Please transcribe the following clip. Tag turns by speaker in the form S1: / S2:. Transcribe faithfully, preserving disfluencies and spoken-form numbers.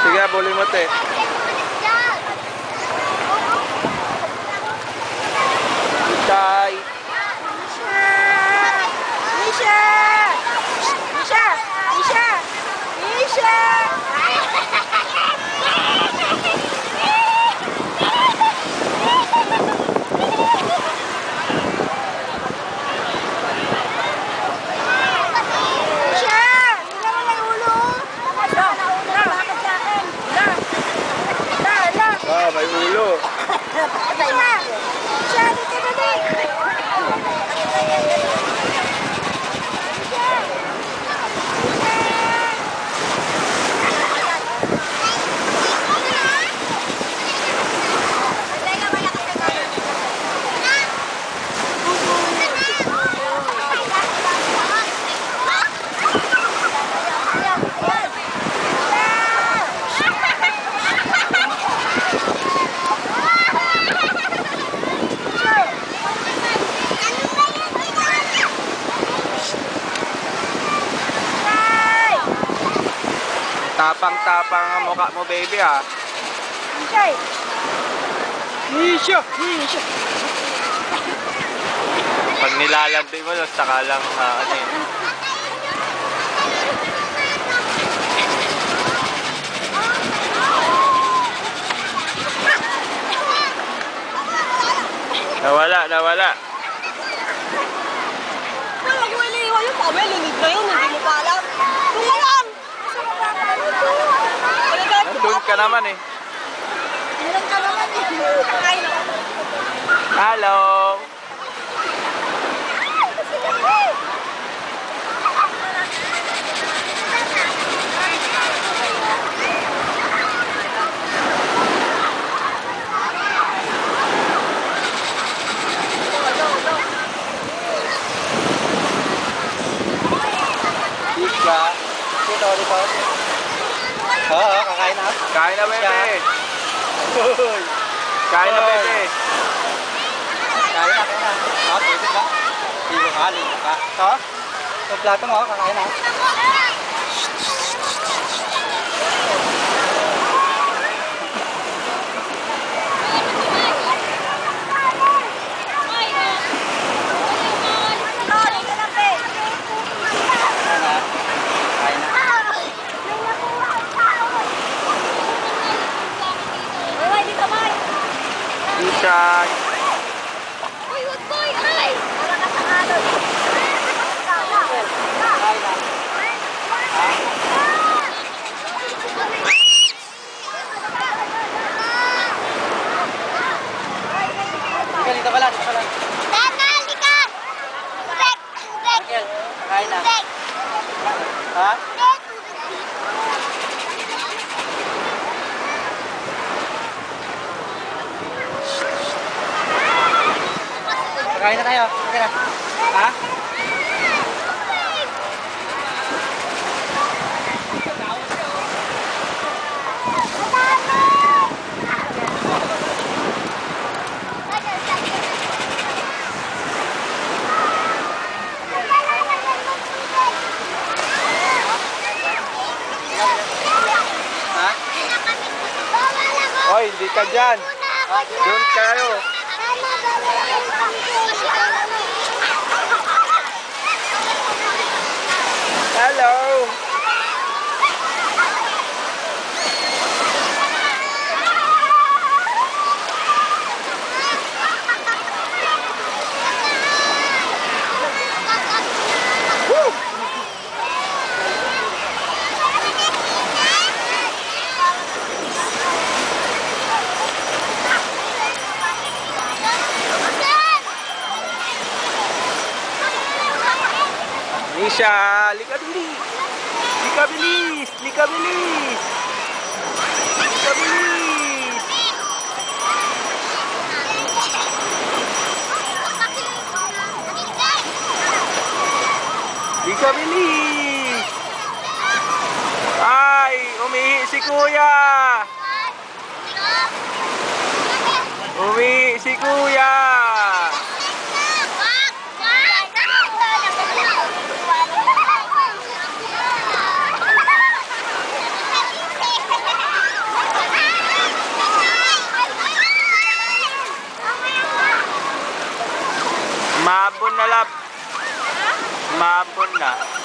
S1: Sige, bully mo, te. Chay.
S2: Misha! Misha! Misha! Misha!
S1: Ah, may ulo. Tapang-tapang ang mukha mo, baby, ah.
S2: Okay.
S1: Misha!
S2: Misha!
S1: Pag nilalandi mo, saka lang, uh, ano yun. Nawala, nawala.
S2: Wala ko iliwan yung pabay, linig na yun, hindi mo pa alam. Tumayan!
S1: Nandun ka naman eh.
S2: Nandun ka naman eh.
S1: Hello!
S3: Isla, dito, dito. Oo, kakain na.
S1: Kain na, bebe. Kain na, bebe.
S3: Kain na, kain na. Ah, pwede ba? Ligo ka, ligo ka. Ito? Ito plato mo, kakain na.
S1: Chay.
S2: Uy, wag boy! Ay! Wala ka sa alon.
S3: Dito pala, dito pala.
S2: Tata, halika! Tubig! Tubig!
S3: Miguel, kakain na.
S2: Tubig!
S3: Ha? Kakain na tayo. Okay na. Ha?
S1: Hoy, hindi ka dyan. Doon kayo. Hello. Misha, lika bilis. Lika bilis, lika bilis. Lika bilis. Lika bilis. Ay, umihi si kuya. Umihi si kuya. Mabon na lap. Mabon na.